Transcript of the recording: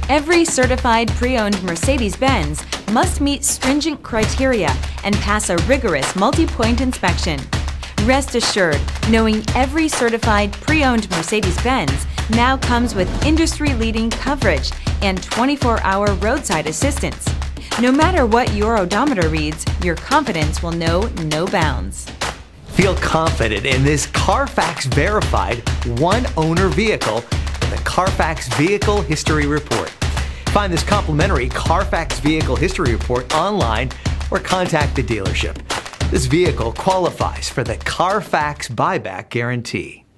Every certified pre-owned Mercedes-Benz must meet stringent criteria and pass a rigorous multi-point inspection. Rest assured, knowing every certified pre-owned Mercedes-Benz now comes with industry-leading coverage and 24-hour roadside assistance. No matter what your odometer reads, your confidence will know no bounds. Feel confident in this Carfax verified one-owner vehicle with a Carfax Vehicle History Report. Find this complimentary Carfax Vehicle History Report online or contact the dealership. This vehicle qualifies for the Carfax Buyback Guarantee.